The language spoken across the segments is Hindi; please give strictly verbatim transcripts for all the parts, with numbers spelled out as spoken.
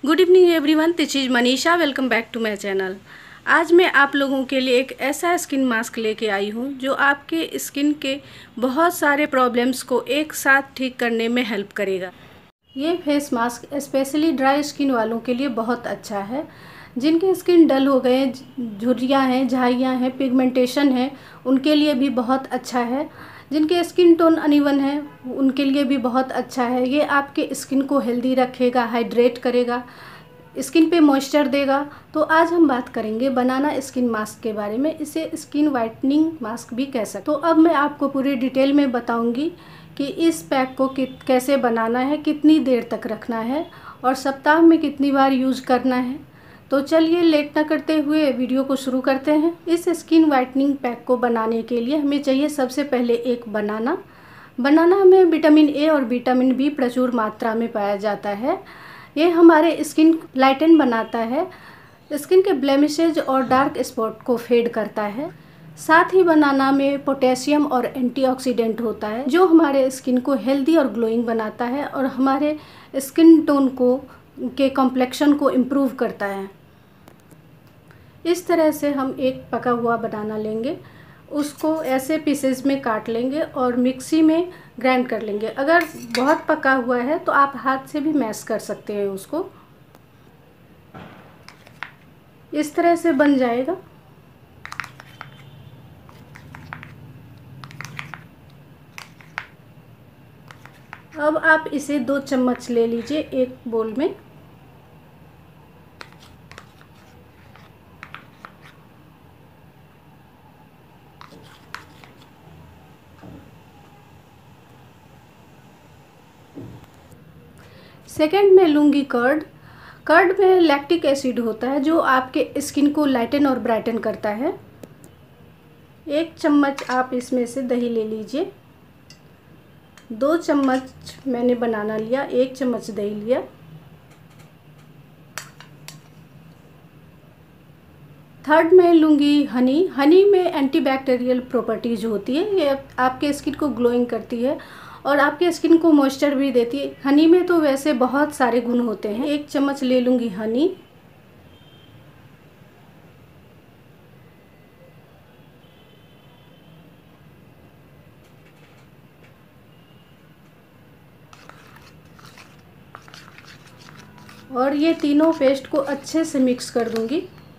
Good evening everyone, this is Manisha. Welcome back to my channel. आज मैं आप लोगों के लिए एक ऐसा स्किन मास्क लेके आई हूँ जो आपके स्किन के बहुत सारे प्रॉब्लम्स को एक साथ ठीक करने में हेल्प करेगा। ये face mask specially dry skin वालों के लिए बहुत अच्छा है। जिनके स्किन डल हो गए, झुर्रियाँ हैं, झाइयाँ हैं, पिगमेंटेशन है, उनके लिए भी बहुत अच्छा है। जिनके स्किन टोन अनइवन है उनके लिए भी बहुत अच्छा है। ये आपके स्किन को हेल्दी रखेगा, हाइड्रेट करेगा, स्किन पे मॉइस्चर देगा। तो आज हम बात करेंगे बनाना स्किन मास्क के बारे में। इसे स्किन वाइटनिंग मास्क भी कह सकते। तो अब मैं आपको पूरी डिटेल में बताऊंगी कि इस पैक को कैसे बनाना है, कितनी देर तक रखना है और सप्ताह में कितनी बार यूज़ करना है। तो चलिए लेट ना करते हुए वीडियो को शुरू करते हैं। इस स्किन वाइटनिंग पैक को बनाने के लिए हमें चाहिए सबसे पहले एक बनाना। बनाना में विटामिन ए और विटामिन बी प्रचुर मात्रा में पाया जाता है। ये हमारे स्किन लाइटन बनाता है, स्किन के ब्लेमिशेज और डार्क स्पॉट को फेड करता है। साथ ही बनाना में पोटेशियम और एंटीऑक्सीडेंट होता है जो हमारे स्किन को हेल्दी और ग्लोइंग बनाता है और हमारे स्किन टोन को के कॉम्प्लेक्शन को इम्प्रूव करता है। इस तरह से हम एक पका हुआ बनाना लेंगे, उसको ऐसे पीसेस में काट लेंगे और मिक्सी में ग्राइंड कर लेंगे। अगर बहुत पका हुआ है तो आप हाथ से भी मैश कर सकते हैं उसको। इस तरह से बन जाएगा। अब आप इसे दो चम्मच ले लीजिए एक बोल में। सेकंड में लूँगी कर्ड। कर्ड में लैक्टिक एसिड होता है जो आपके स्किन को लाइटन और ब्राइटन करता है। एक चम्मच आप इसमें से दही ले लीजिए। दो चम्मच मैंने बनाना लिया, एक चम्मच दही लिया। थर्ड में लूँगी हनी। हनी में एंटीबैक्टीरियल प्रॉपर्टीज होती है, ये आपके स्किन को ग्लोइंग करती है और आपके स्किन को मॉइस्चर भी देती है। हनी में तो वैसे बहुत सारे गुण होते हैं। एक चम्मच ले लूँगी हनी। और ये तीनों पेस्ट को अच्छे से मिक्स कर दूँगी।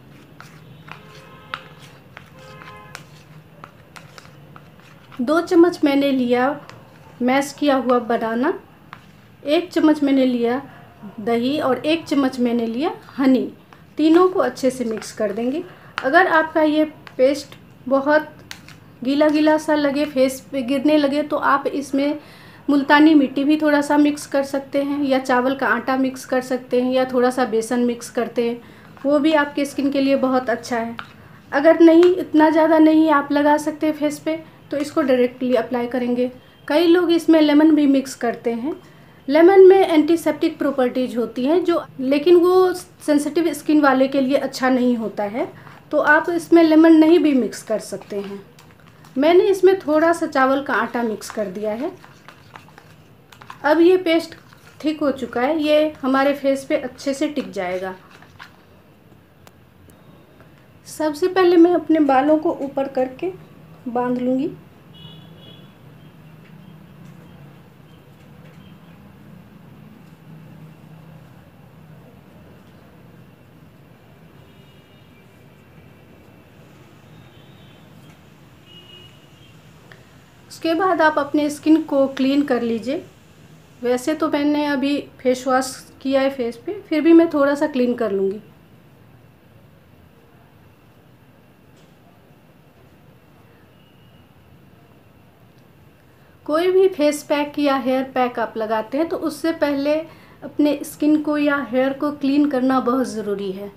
दो चम्मच मैंने लिया मैश किया हुआ बनाना, एक चम्मच मैंने लिया दही और एक चम्मच मैंने लिया हनी। तीनों को अच्छे से मिक्स कर देंगे। अगर आपका ये पेस्ट बहुत गीला गीला सा लगे, फेस पे गिरने लगे, तो आप इसमें मुल्तानी मिट्टी भी थोड़ा सा मिक्स कर सकते हैं या चावल का आटा मिक्स कर सकते हैं या थोड़ा सा बेसन मिक्स करते हैं, वो भी आपके स्किन के लिए बहुत अच्छा है। अगर नहीं, इतना ज़्यादा नहीं आप लगा सकते फेस पे, तो इसको डायरेक्टली अप्लाई करेंगे। कई लोग इसमें लेमन भी मिक्स करते हैं। लेमन में एंटीसेप्टिक प्रॉपर्टीज होती हैं जो, लेकिन वो सेंसिटिव स्किन वाले के लिए अच्छा नहीं होता है, तो आप इसमें लेमन नहीं भी मिक्स कर सकते हैं। मैंने इसमें थोड़ा सा चावल का आटा मिक्स कर दिया है। अब ये पेस्ट थिक हो चुका है, ये हमारे फेस पे अच्छे से टिक जाएगा। सबसे पहले मैं अपने बालों को ऊपर करके बांध लूँगी। उसके बाद आप अपने स्किन को क्लीन कर लीजिए। वैसे तो मैंने अभी फेस वॉश किया है फेस पे, फिर भी मैं थोड़ा सा क्लीन कर लूँगी। कोई भी फेस पैक या हेयर पैक आप लगाते हैं तो उससे पहले अपने स्किन को या हेयर को क्लीन करना बहुत ज़रूरी है।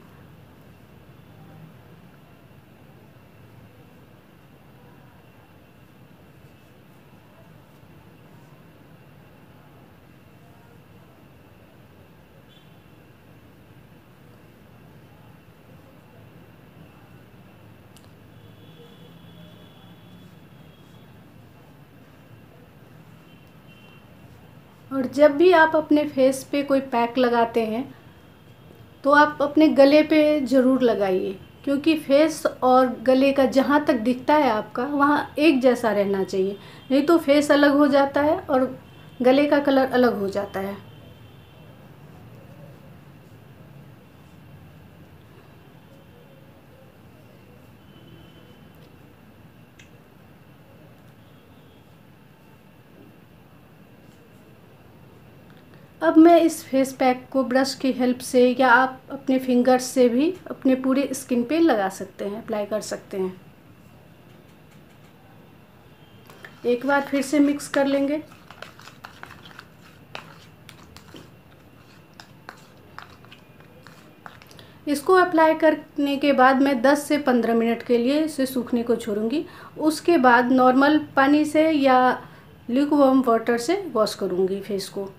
और जब भी आप अपने फेस पे कोई पैक लगाते हैं तो आप अपने गले पे ज़रूर लगाइए, क्योंकि फेस और गले का जहाँ तक दिखता है आपका वहाँ एक जैसा रहना चाहिए, नहीं तो फेस अलग हो जाता है और गले का कलर अलग हो जाता है। अब मैं इस फेस पैक को ब्रश की हेल्प से या आप अपने फिंगर्स से भी अपने पूरे स्किन पे लगा सकते हैं, अप्लाई कर सकते हैं। एक बार फिर से मिक्स कर लेंगे। इसको अप्लाई करने के बाद मैं दस से पंद्रह मिनट के लिए इसे सूखने को छोड़ूंगी। उसके बाद नॉर्मल पानी से या ल्यूकवार्म वाटर से वॉश करूंगी फेस को।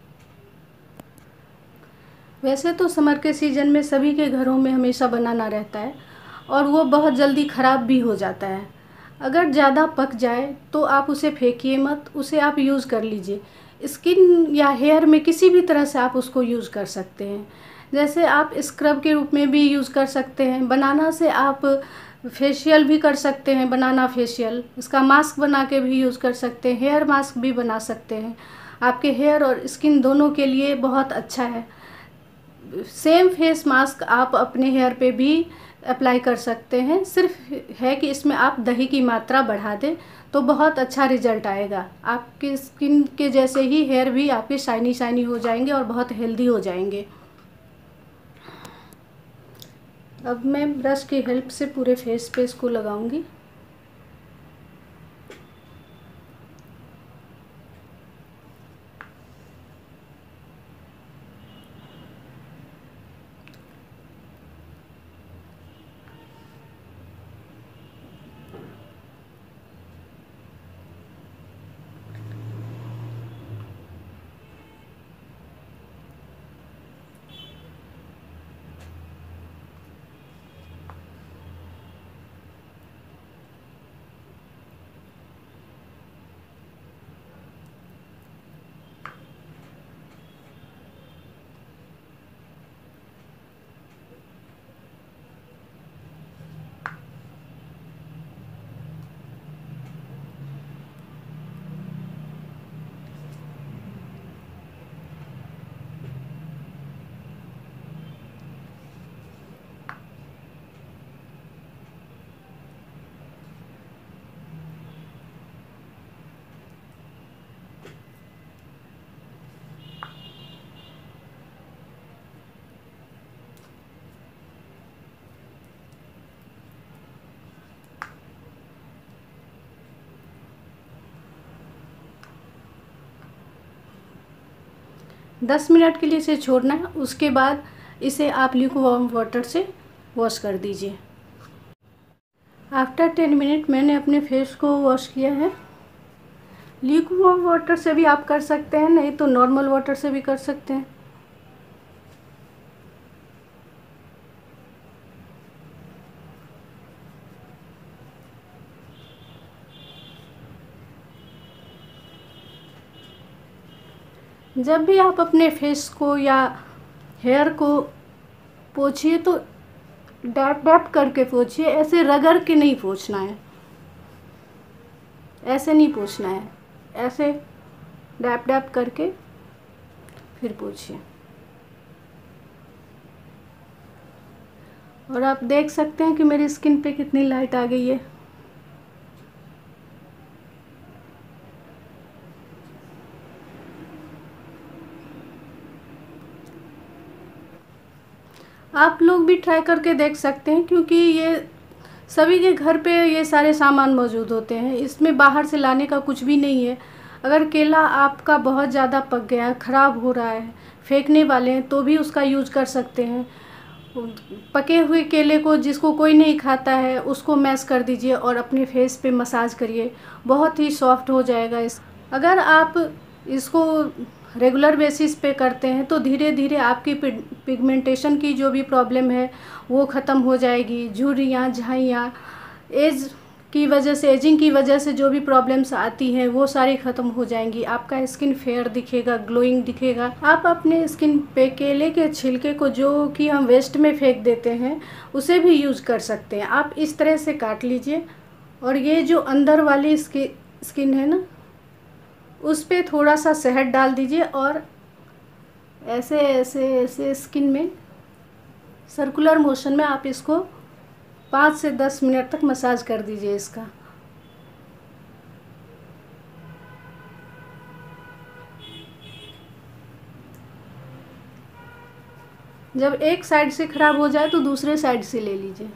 वैसे तो समर के सीज़न में सभी के घरों में हमेशा बनाना रहता है और वो बहुत जल्दी ख़राब भी हो जाता है। अगर ज़्यादा पक जाए तो आप उसे फेंकिए मत, उसे आप यूज़ कर लीजिए। स्किन या हेयर में किसी भी तरह से आप उसको यूज़ कर सकते हैं। जैसे आप स्क्रब के रूप में भी यूज़ कर सकते हैं। बनाना से आप फेशियल भी कर सकते हैं, बनाना फेशियल। इसका मास्क बना के भी यूज़ कर सकते हैं, हेयर मास्क भी बना सकते हैं। आपके हेयर और स्किन दोनों के लिए बहुत अच्छा है। सेम फेस मास्क आप अपने हेयर पे भी अप्लाई कर सकते हैं। सिर्फ है कि इसमें आप दही की मात्रा बढ़ा दें तो बहुत अच्छा रिजल्ट आएगा। आपकी स्किन के जैसे ही हेयर भी आपके शाइनी शाइनी हो जाएंगे और बहुत हेल्दी हो जाएंगे। अब मैं ब्रश की हेल्प से पूरे फेस पे इसको लगाऊंगी। दस मिनट के लिए इसे छोड़ना है। उसके बाद इसे आप ल्यूकवार्म वाटर से वॉश कर दीजिए। आफ्टर टेन मिनट मैंने अपने फेस को वॉश किया है। ल्यूकवार्म वाटर से भी आप कर सकते हैं, नहीं तो नॉर्मल वाटर से भी कर सकते हैं। जब भी आप अपने फेस को या हेयर को पोंछिए तो डैप डैप करके पोंछिए, ऐसे रगड़ के नहीं पोंछना है, ऐसे नहीं पोंछना है, ऐसे डैप डैप करके फिर पोंछिए। और आप देख सकते हैं कि मेरी स्किन पे कितनी लाइट आ गई है। आप लोग भी ट्राई करके देख सकते हैं, क्योंकि ये सभी के घर पे ये सारे सामान मौजूद होते हैं। इसमें बाहर से लाने का कुछ भी नहीं है। अगर केला आपका बहुत ज़्यादा पक गया है, ख़राब हो रहा है, फेंकने वाले हैं, तो भी उसका यूज़ कर सकते हैं। पके हुए केले को जिसको कोई नहीं खाता है उसको मैश कर दीजिए और अपने फेस पे मसाज करिए, बहुत ही सॉफ्ट हो जाएगा। इस अगर आप इसको रेगुलर बेसिस पे करते हैं तो धीरे धीरे आपकी पिगमेंटेशन की जो भी प्रॉब्लम है वो ख़त्म हो जाएगी। झुर्रियाँ, झाइयाँ एज की वजह से, एजिंग की वजह से जो भी प्रॉब्लम्स आती हैं वो सारी ख़त्म हो जाएंगी। आपका स्किन फेयर दिखेगा, ग्लोइंग दिखेगा। आप अपने स्किन पे केले के छिलके को, जो कि हम वेस्ट में फेंक देते हैं, उसे भी यूज़ कर सकते हैं। आप इस तरह से काट लीजिए और ये जो अंदर वाली स्किन है ना, उस पर थोड़ा सा शहद डाल दीजिए और ऐसे ऐसे ऐसे स्किन में सर्कुलर मोशन में आप इसको पाँच से दस मिनट तक मसाज कर दीजिए इसका। जब एक साइड से ख़राब हो जाए तो दूसरे साइड से ले लीजिए।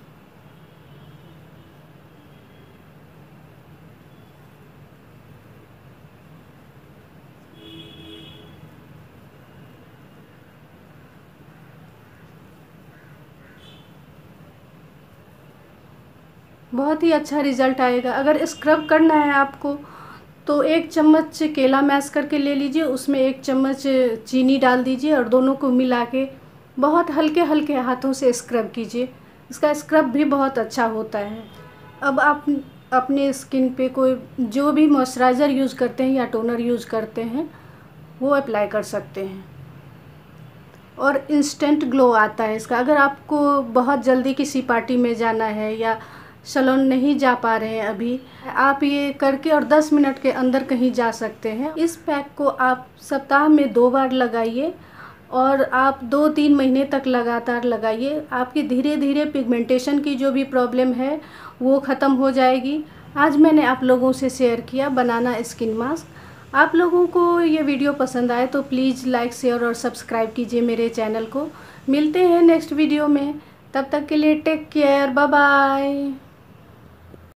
बहुत ही अच्छा रिज़ल्ट आएगा। अगर स्क्रब करना है आपको तो एक चम्मच केला मैश करके ले लीजिए, उसमें एक चम्मच चीनी डाल दीजिए और दोनों को मिला के बहुत हल्के हल्के हाथों से स्क्रब कीजिए। इसका स्क्रब भी बहुत अच्छा होता है। अब आप अपने स्किन पे कोई जो भी मॉइस्चराइज़र यूज़ करते हैं या टोनर यूज़ करते हैं वो अप्लाई कर सकते हैं और इंस्टेंट ग्लो आता है इसका। अगर आपको बहुत जल्दी किसी पार्टी में जाना है या सैलून नहीं जा पा रहे हैं अभी, आप ये करके और दस मिनट के अंदर कहीं जा सकते हैं। इस पैक को आप सप्ताह में दो बार लगाइए और आप दो तीन महीने तक लगातार लगाइए। आपकी धीरे धीरे पिगमेंटेशन की जो भी प्रॉब्लम है वो ख़त्म हो जाएगी। आज मैंने आप लोगों से शेयर किया बनाना स्किन मास्क। आप लोगों को ये वीडियो पसंद आए तो प्लीज़ लाइक, शेयर और सब्सक्राइब कीजिए मेरे चैनल को। मिलते हैं नेक्स्ट वीडियो में, तब तक के लिए टेक केयर, बाय बाय।